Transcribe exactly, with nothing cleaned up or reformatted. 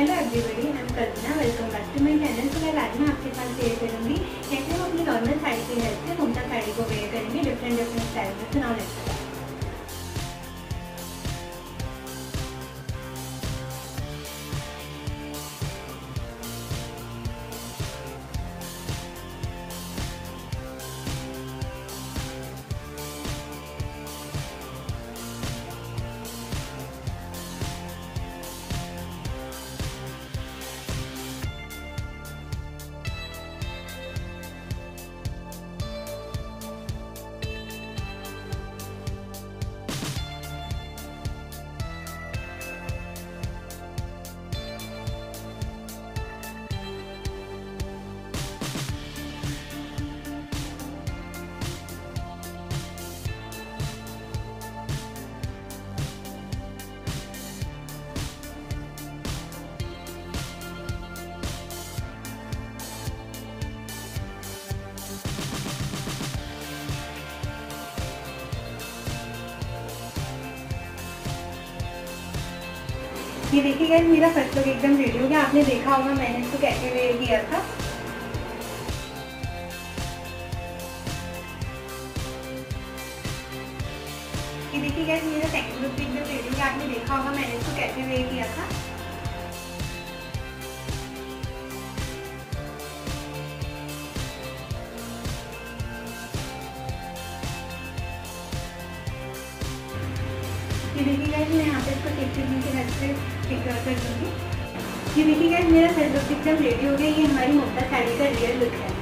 Hello everybody, I am Kalpana. Welcome back to my channel. तो मैं आज मैं आपके साथ शेयर करूंगी कैसे हम अपनी नॉर्मल साड़ी की हेल्प से मुमताज साड़ी को वेयर करेंगे डिफरेंट डिफरेंट स्टाइल में। तो नाउ लेट्स स्टार्ट। ये देखिए गाइस, मेरा फर्स्ट लुक एकदम रेडी हो गया। आपने देखा होगा मैंने इसको कैसे वेयर किया था। ये देखिए गाइस, मेरा सेकंड लुक भी एकदम रेडी हो गया। आपने देखा होगा मैंने इसको कैसे वेयर किया था। ये देखिए गाइस, मैं यहाँ पे इसको टिप की हेल्प से फिक्स कर दूँगी। ये देखिए गाइस, मेरा फर्स्ट लुक एकदम रेडी हो गया। ये हमारी मुमताज साड़ी का रियल लुक है।